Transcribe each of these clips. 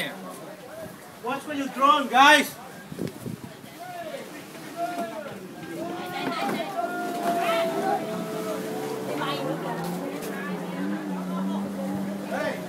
Hey, watch where you're drone, guys. Hey,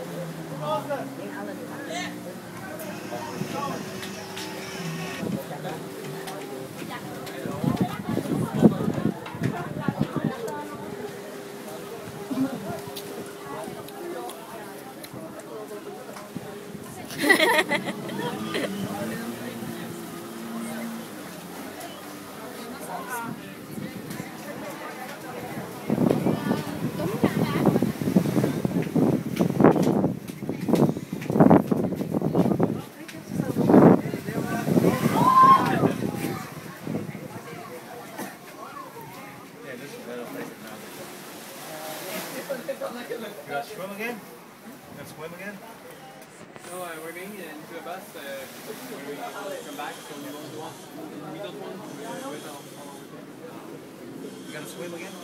You gonna swim again? You gonna swim again? No, we're going into a bus when we come back, so we don't want to wait on. You gonna swim again?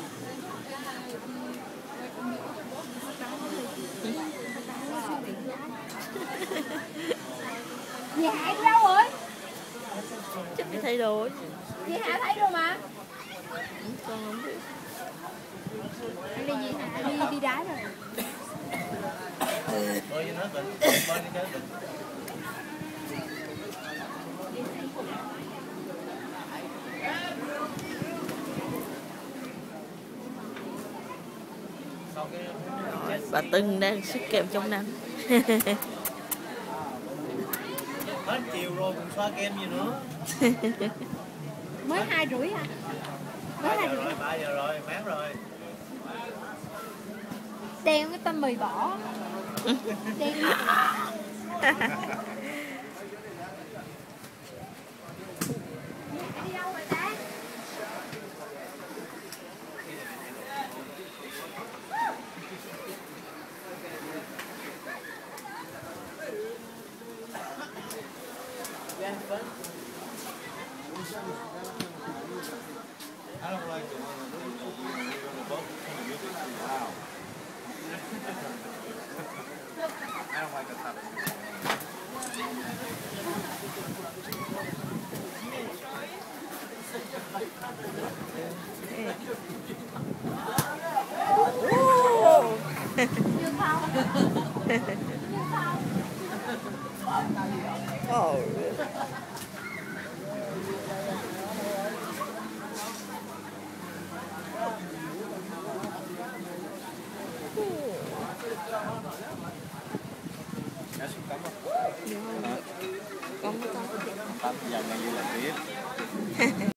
Dì Hạ đi đâu rồi? Chắc đi thay đồ. Dì Hạ thấy rồi mà. Con không biết. Đi dì Hạ đi đá rồi. Bơi cho nó tỉnh, bơi cho nó tỉnh. Bà Tưng đang sức kèm trong nắng. Hết chiều rồi còn xoa kem gì nữa. Mới 2:30 hả? Mới 2:30. 3 giờ rồi, mát rồi. Đeo cái tôm mì bỏ. Đeo. Đi đâu rồi ta? I don't like the one on the boat. Wow. I don't like the top of it. Dương không? Dương không? Oh. Nó xuống cấm không? Con Tắm dần ngay như là biết.